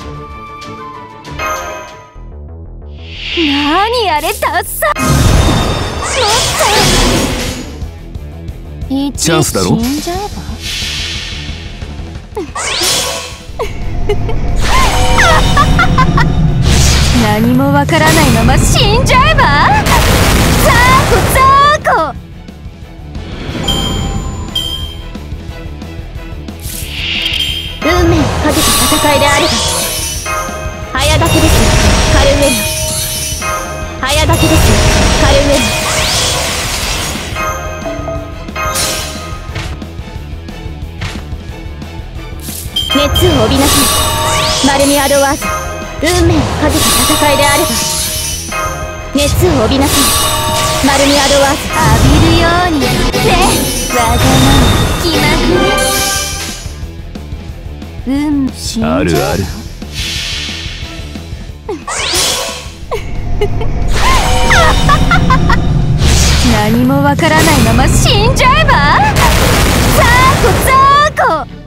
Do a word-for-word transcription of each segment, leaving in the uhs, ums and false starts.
なにあれダッサ。チャンスだろ。 死んじゃえば何もわからないまま死んじゃえば。ザーコザーコ。運命をかけた戦いであれば早駆けですよカルメリア。早駆けですよカルメリア。熱を帯びなさいマルミア・ドワーズ。運命をかけた戦いであれば熱を帯びなさいマルミア・ドワーズ。浴びるようにねわがまま気まぐれ。うん死んじゃう。 あるある。 何もわからないまま死んじゃえば。ザーコザーコ。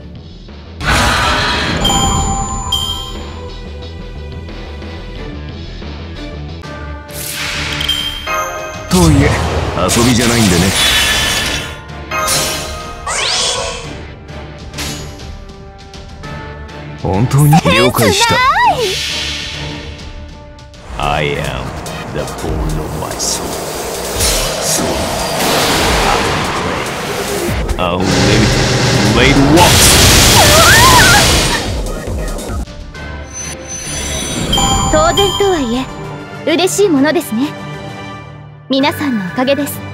とはいえ遊びじゃないんでね。本当に了解した。 I am the born of my soul. So I'll play unlimited blade walks. 当然とはいえ嬉しいものですね。皆さんのおかげです。